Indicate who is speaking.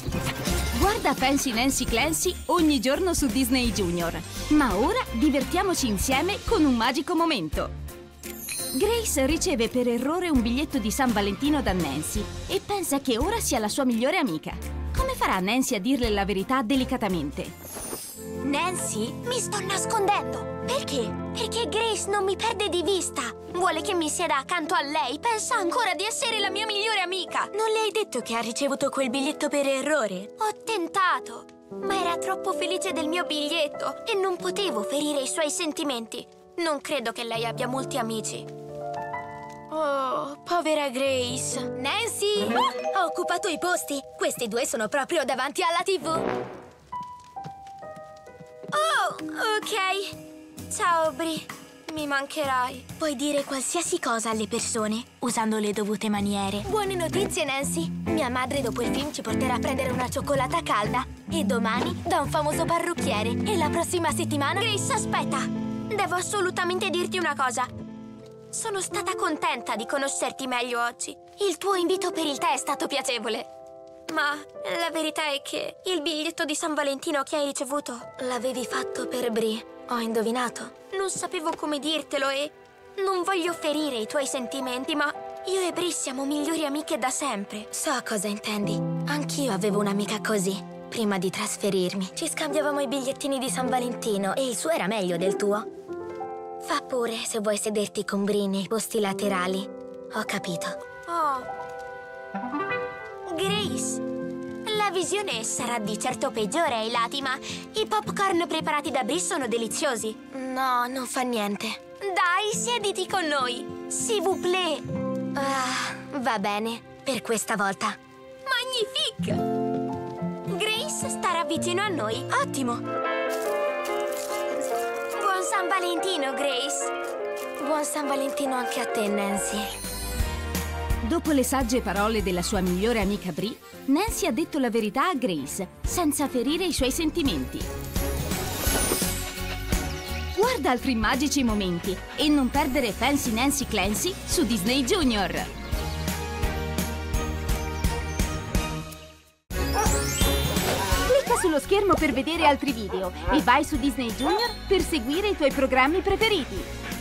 Speaker 1: Guarda Fancy Nancy Clancy ogni giorno su Disney Junior. Ma ora divertiamoci insieme con un magico momento. Grace riceve per errore un biglietto di San Valentino da Nancy e pensa che ora sia la sua migliore amica. Come farà Nancy a dirle la verità delicatamente?
Speaker 2: Nancy, mi sto nascondendo. Perché? Perché Grace non mi perde di vista. Vuole che mi sieda accanto a lei. Pensa ancora di essere la mia migliore amica. Non le hai detto che ha ricevuto quel biglietto per errore? Ho tentato, ma era troppo felice del mio biglietto e non potevo ferire i suoi sentimenti. Non credo che lei abbia molti amici. Oh, povera Grace. Nancy! Ho occupato i posti. Questi due sono proprio davanti alla TV. Oh, ok. Ciao, Bri. Mi mancherai. Puoi dire qualsiasi cosa alle persone, usando le dovute maniere. Buone notizie, Nancy. Mia madre dopo il film ci porterà a prendere una cioccolata calda. E domani da un famoso parrucchiere. E la prossima settimana... Grace, aspetta. Devo assolutamente dirti una cosa. Sono stata contenta di conoscerti meglio oggi. Il tuo invito per il tè è stato piacevole. Ma la verità è che il biglietto di San Valentino che hai ricevuto l'avevi fatto per Bri. Ho indovinato. Non sapevo come dirtelo e non voglio ferire i tuoi sentimenti, ma io e Bri siamo migliori amiche da sempre. So cosa intendi. Anch'io avevo un'amica così, prima di trasferirmi. Ci scambiavamo i bigliettini di San Valentino e il suo era meglio del tuo. Fa pure se vuoi sederti con Bri nei posti laterali. Ho capito. Oh. Grace, la visione sarà di certo peggiore ai lati, ma i popcorn preparati da Bri sono deliziosi. No, non fa niente. Dai, siediti con noi. S'il vous plaît. Ah, va bene, per questa volta. Magnifique! Grace starà vicino a noi. Ottimo! Buon San Valentino, Grace! Buon San Valentino anche a te, Nancy.
Speaker 1: Dopo le sagge parole della sua migliore amica Bri, Nancy ha detto la verità a Grace, senza ferire i suoi sentimenti. Guarda altri magici momenti e non perdere Fancy Nancy Clancy su Disney Junior. Clicca sullo schermo per vedere altri video e vai su Disney Junior per seguire i tuoi programmi preferiti.